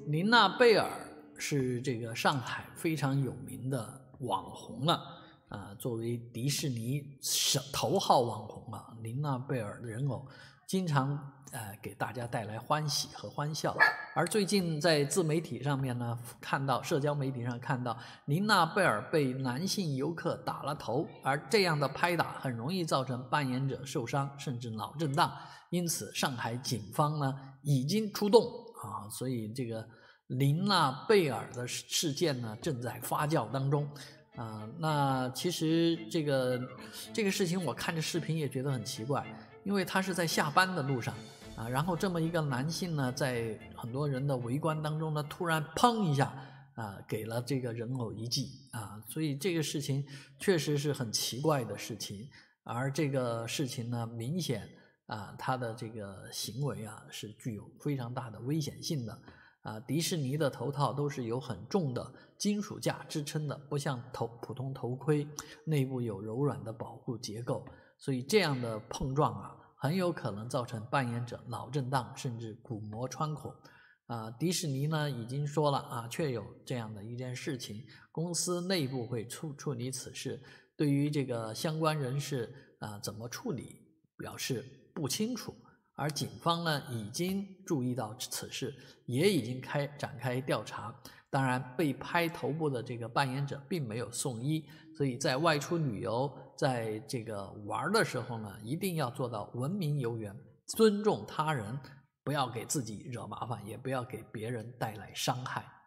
琳娜贝尔是这个上海非常有名的网红了作为迪士尼头号网红琳娜贝尔的人偶经常给大家带来欢喜和欢笑。而最近在自媒体上面呢，社交媒体上看到琳娜贝尔被男性游客打了头，而这样的拍打很容易造成扮演者受伤甚至脑震荡，因此上海警方呢已经出动所以这个琳娜贝尔的事件呢正在发酵当中那其实这个事情我看着视频也觉得很奇怪，因为他是在下班的路上然后这么一个男性呢，在很多人的围观当中呢，突然砰一下给了这个人偶一记所以这个事情确实是很奇怪的事情。而这个事情呢，明显他的这个行为是具有非常大的危险性的迪士尼的头套都是有很重的金属架支撑的，不像普通头盔内部有柔软的保护结构，所以这样的碰撞很有可能造成扮演者脑震荡甚至骨膜穿孔迪士尼呢已经说了确有这样的一件事情，公司内部会处理此事，对于这个相关人士怎么处理表示不清楚。而警方呢已经注意到此事，也已经展开调查。当然被拍头部的这个扮演者并没有送医，所以在外出旅游在这个玩的时候呢，一定要做到文明游园，尊重他人，不要给自己惹麻烦，也不要给别人带来伤害。